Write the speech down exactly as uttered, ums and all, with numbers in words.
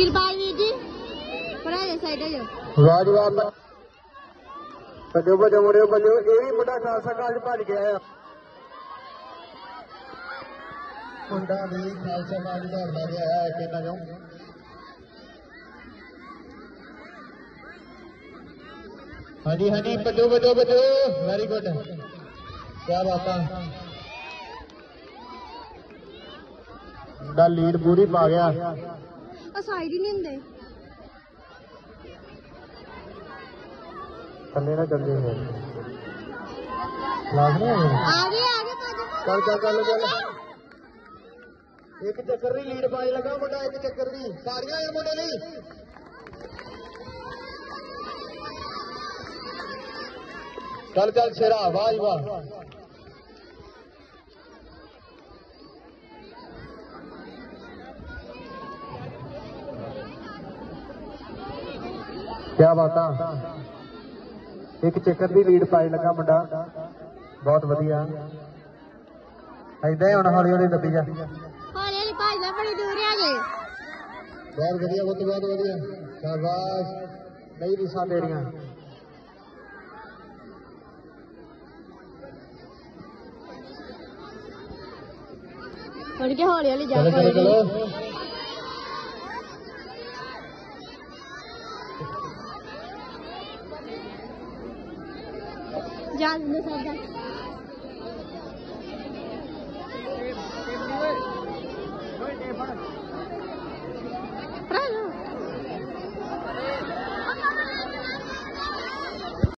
किरपाल वीर जी पढ़ा दे साइड हो वाह जी वाह बजो बजो मुड़ियो बजो ये भी मुंडा खालसा कालज भज गया है मुंडा भी खालसा कालज दौड़ता गया है कहना चाहूँ हाँ जी हाँ जी बजो बजो बजो वेरी गुड क्या बात है मुंडा लीड पूरी पा गया साइड ही नहीं होंगे थले ना चल जाए आगे आगे चल चल चल चल एक चक्कर की लीड पाई लगा मुंडा एक चक्कर की सारियां है मुंडे नहीं चल चल शेरा वाह वाह क्या बात एक चक्कर की लीड पाई लगा मुंडा बहुत वधिया ऐदा ही होना हौली हौली दबी जा बड़ी दूर आ गए बहुत वधिया बहुत बहुत वधिया शाबाश नहीं रिसा तेरियां थोड़ी के हौली हौली जा चलो चलो जा